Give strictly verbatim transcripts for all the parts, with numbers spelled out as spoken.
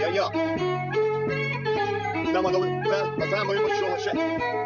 ja, ja. Nem adom fel az álmaimat sohasem.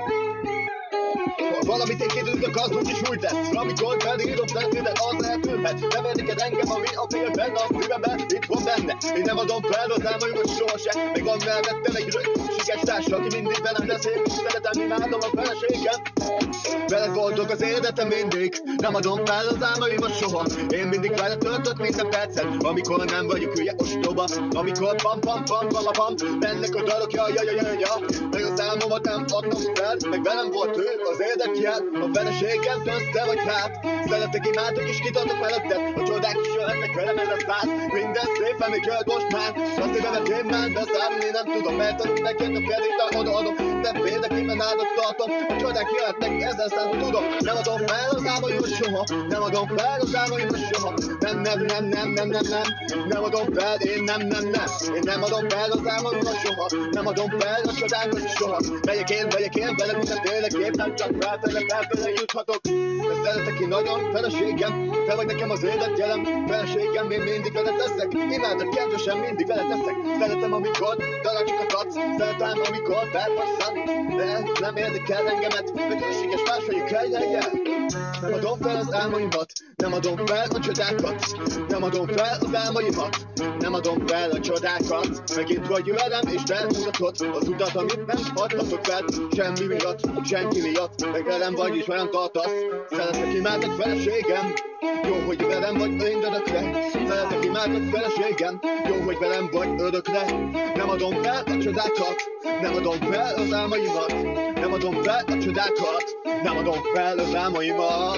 Ha valamit én kidőzök, az úgyis úgy lesz. Amikor felírom szeretnédet, az eltűnhet. Nem érdekel engem, ami a félben, a szívemben, itt van benne. Én nem adom fel az álmaimat sohasem. Még van mellettem egy rögséges társ, aki mindig velem lesz. Én is szeretem, imádom a feleségem. Veled boldog az életem mindig. Nem adom fel az álmaimat soha. Én mindig veled töltök minden percet. Amikor nem vagyok hülye ostoba. Amikor pam pam pam pam pam mennek a dalok, ja ja ja ja ja. Meg az álmomat nem adtam fel. Meg velem volt ő az érdekjel. A feleségem dönsz te vagy hát. Szeretek, imádok és kitartok feletted. A csodák is jöhetnek velem, ez a száz. Minden szépen még jöhet most már. A szívemet én már beszállni nem tudom. Mert adok neked a felét, odaadom. De példaképpen áldott tartom. A csodák jöhetnek, ezzel számot tudom. Nem adom fel az álmaimat soha. Nem adom fel az álmaimat soha. Nem, nem, nem, nem, nem, nem, nem. Nem adom fel, én nem, nem, nem. Én nem adom fel az álmaimat soha. Nem adom fel a csodákat soha. Megyek én, megyek én, veled mindenféleképp. Nem csak felfele, felfele juthatok. De szeretek én nagyon, feleségem. Te vagy nekem az élet jelem. Feleségem, én mindig veled leszek. Imádok kedvesen, mindig veled leszek. Szeretem, amikor tanácsokat adsz. Szeretem, amikor felpasszan. De nem érdekel engemet. Meg hűséges más vagyok, hely, hely, hely. Nem adom fel az álmaimat. Nem adom fel a csodákat. Nem adom fel az álmaimat. Nem adom fel a csodákat. Megint vagy velem és bemutatod az utat, amit nem adhatok fel. Semmi miatt, senki miatt. Meg velem vagy és velem tartasz. Szeretek, imádok feleségem. Jó, hogy velem vagy én örökre. Szeretek, imádok feleségem. Jó, hogy velem vagy örökre. Nem adom fel a csodákat. Nem adom fel az álmaimat. Nem adom fel a csodákat. Nem adom fel az álmaimat.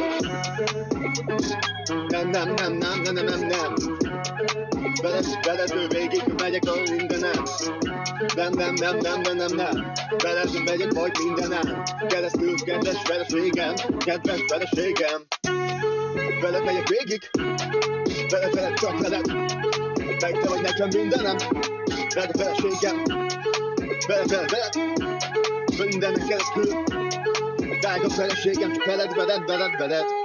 Nem, nem, nem, nem, nem, nem, nem, nem. Veled, veled végig megyek a mindenem. Nem, nem, nem, nem, nem, nem, nem. Veled megyek majd mindenem. Keresztül, kedves feleségem. Kedves feleségem. Veled megyek végig. Veled, veled, csak veled. Meg te vagy nekem mindenem. Veled a feleségem. Veled, veled, veled. Mindennek keresztül. Drága feleségem, csak veled, veled, veled, veled.